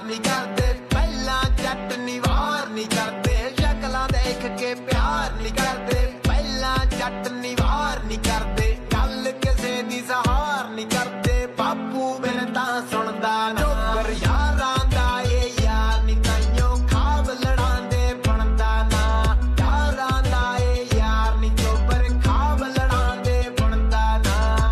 नहीं करते पहला जट निवार नहीं करते शक्लां देख के प्यार नहीं करते पहला जट निवार नहीं करते गल किसे दी सहार नहीं करते बापू बिन तां सुनदा ना पर यारां दा ये यार नहीं ताइयों खाब लड़ांदे बनदा ना यारां दा ये यार नहीं चोपर खाब लड़ांदे बनदा ना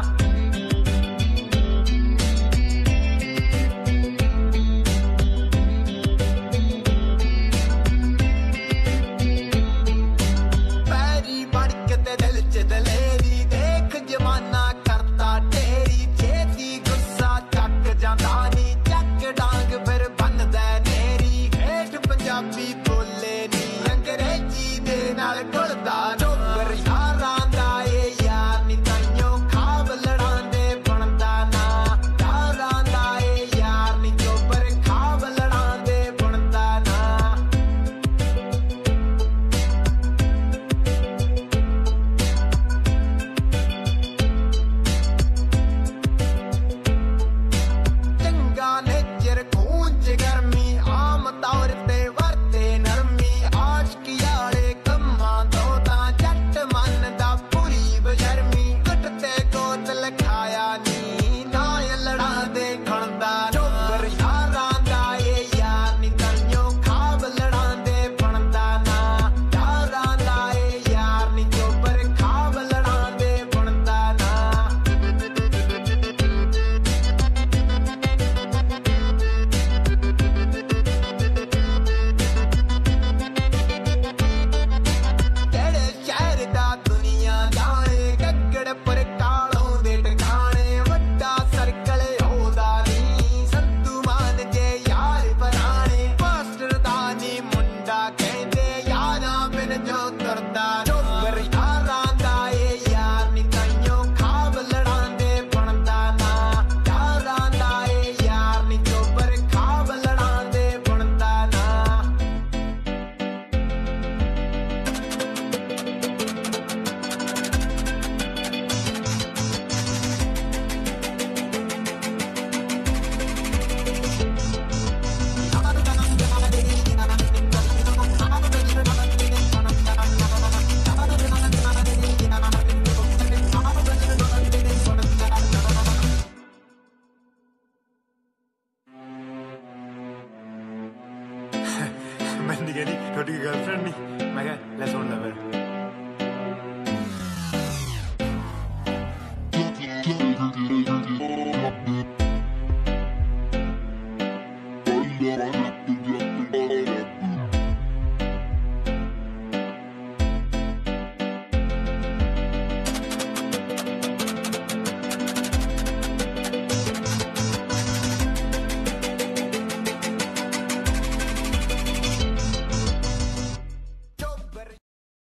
पैरी बढ़ के ते दिल च दलेरी देख जमाना करता तेरी छेती गुस्सा चक जांदा नी चक डांग फिर बनदा नेरी हेठ पंजाबी बोले नी अंग्रेजी दे नाल घुलदा डोगर यारां दा ये यार नी ताइयों खाब लड़ांदे बनदा ना यारां दा ये यार नी चोपर खाब लड़ांदे बनदा ना चंगा नेचर खून च गर्मी आम तौर ते वरते नरमी आशकी आले कम्मां तो तां जट मनदा पूरी बशर्मी कटते गोत लखाया नी नाय लड़ा दे खणदा डोगर यारां दा ये यार नी ताइयों खाब लड़ांदे बनदा ना यारां दा ये यार नी चोपर खाब लड़ांदे बनदा ना ਕਿਹੜੇ ਸ਼ਹਿਰ ਦਾ ਦੁਨੀਆ ਜਾਣੇ ਗੱਗੜ ਪਰ ਕਾਲੋਂ ਦੇ ਟਿਕਾਣੇ ਵੱਡਾ ਸਰਕਲ ਹੋਦਾ ਨੀ ਸੰਤੂ ਮਾਨ ਜੇ ਯਾਰ ਪੁਰਾਣੇ ਮਾਸਟਰ ਦਾ ਨੀ ਮੁੰਡਾ ਕਹਿੰਦੇ ਯਾਰਾਂ ਬਿਨ ਜੋ ਤੁਰਦਾ ਡੋਗਰ ਯਾਰਾਂ ਦਾ ਇਹ ਯਾਰ ਨੀ ਤਾਈਓਂ ਖਾਬ ਲੜਾਂਦੇ ਬਣਦਾ ਨਾ ਯਾਰਾਂ ਦਾ ਇਹ ਯਾਰ ਨੀ ਚੋਪਰ ਖਾਬ ਲੜਾਂਦੇ ਬਣਦਾ ਨਾ मैंने कह दी थोड़ी गर्लफ्रेंड नहीं मैं क्या ले सुन ले फिर